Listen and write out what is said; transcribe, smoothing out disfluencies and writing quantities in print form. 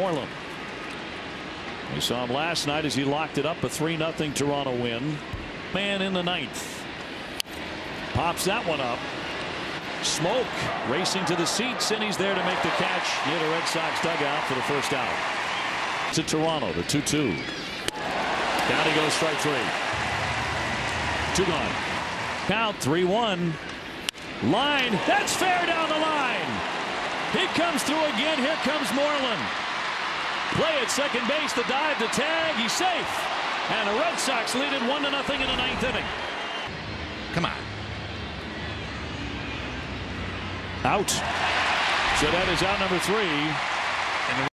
Moreland. We saw him last night as he locked it up, a 3-0 Toronto win. Man in the ninth. Pops that one up. Smoke racing to the seats, and he's there to make the catch near the Red Sox dugout for the first out. To Toronto, the 2-2. Down he goes, strike three. 2 gone. Count 3-1. Line, that's fair down the line. He comes through again. Here comes Moreland. Play at second base, the dive, the tag, he's safe. And the Red Sox lead it 1-0 in the ninth inning. Come on. Out. So that is out number 3.